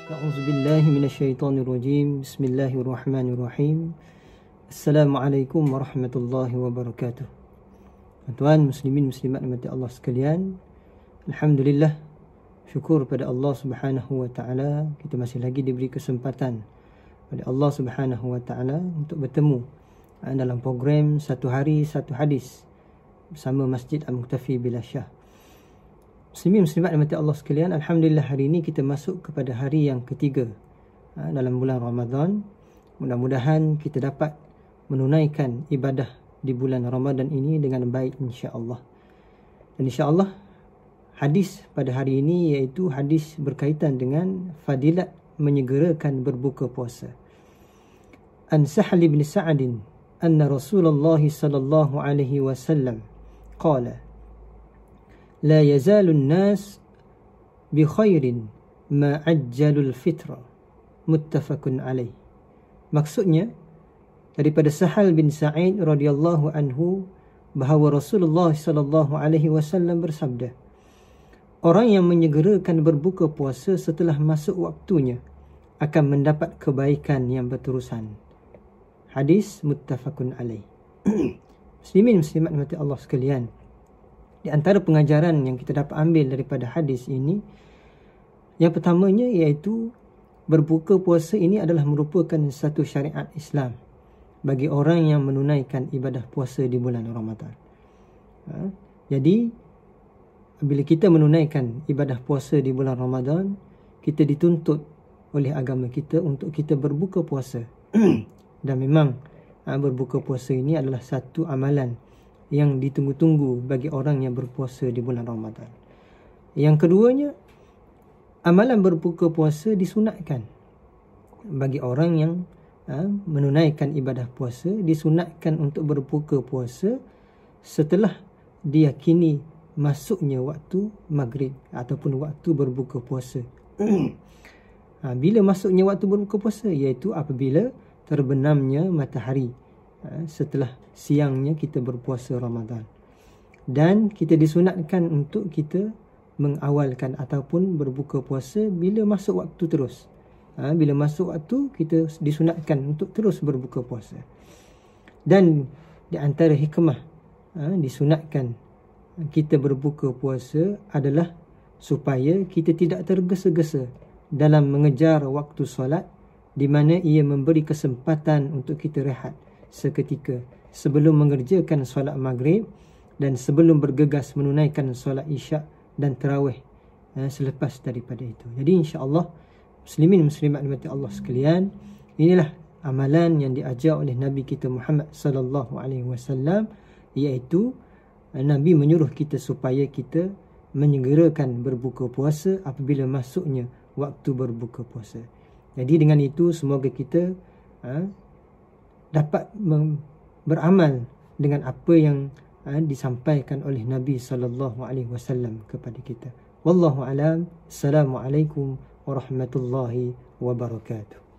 A'udzubillahi minasyaitonirrajim. Bismillahirrahmanirrahim. Assalamualaikum warahmatullahi wabarakatuh. Tuan muslimin muslimat dimati Allah sekalian, alhamdulillah, syukur pada Allah Subhanahu wa taala kita masih lagi diberi kesempatan pada Allah Subhanahu wa taala untuk bertemu dalam program Satu Hari Satu Hadis bersama Masjid Al-Muqtafi Billah Shah. Muslimin muslimat dimati Allah sekalian, alhamdulillah hari ini kita masuk kepada hari yang ketiga dalam bulan Ramadan. Mudah-mudahan kita dapat menunaikan ibadah di bulan Ramadan ini dengan baik, insya-Allah. Dan insya-Allah hadis pada hari ini iaitu hadis berkaitan dengan fadilat menyegerakan berbuka puasa. An Sahal bin Sa'd anna Rasulullah sallallahu alaihi wasallam qala la yazalun nas bi khairin ma ajjalul fitra, muttafaqun alaih. Maksudnya daripada Sahal bin Sa'id radhiyallahu anhu bahawa Rasulullah sallallahu alaihi wasallam bersabda, orang yang menyegerakan berbuka puasa setelah masuk waktunya akan mendapat kebaikan yang berterusan. Hadis muttafaqun alaih. Muslimin muslimat mati Allah sekalian, di antara pengajaran yang kita dapat ambil daripada hadis ini, yang pertamanya iaitu berbuka puasa ini adalah merupakan satu syariat Islam bagi orang yang menunaikan ibadah puasa di bulan Ramadan. Jadi bila kita menunaikan ibadah puasa di bulan Ramadan, kita dituntut oleh agama kita untuk kita berbuka puasa. Dan memang berbuka puasa ini adalah satu amalan yang ditunggu-tunggu bagi orang yang berpuasa di bulan Ramadan. Yang keduanya, amalan berbuka puasa disunatkan bagi orang yang menunaikan ibadah puasa. Disunatkan untuk berbuka puasa setelah diyakini masuknya waktu maghrib ataupun waktu berbuka puasa. Bila masuknya waktu berbuka puasa, iaitu apabila terbenamnya matahari setelah siangnya kita berpuasa Ramadan. Dan kita disunatkan untuk kita mengawalkan ataupun berbuka puasa bila masuk waktu terus. Bila masuk waktu, kita disunatkan untuk terus berbuka puasa. Dan di antara hikmah disunatkan kita berbuka puasa adalah supaya kita tidak tergesa-gesa dalam mengejar waktu solat, di mana ia memberi kesempatan untuk kita rehat seketika sebelum mengerjakan solat maghrib dan sebelum bergegas menunaikan solat isyak dan tarawih selepas daripada itu. Jadi insya-Allah muslimin muslimat dimati Allah sekalian, inilah amalan yang diajar oleh Nabi kita Muhammad sallallahu alaihi wasallam, iaitu Nabi menyuruh kita supaya kita menyegerakan berbuka puasa apabila masuknya waktu berbuka puasa. Jadi dengan itu semoga kita dapat beramal dengan apa yang disampaikan oleh Nabi sallallahu alaihi wasallam kepada kita. Wallahu alam. Assalamualaikum warahmatullahi wabarakatuh.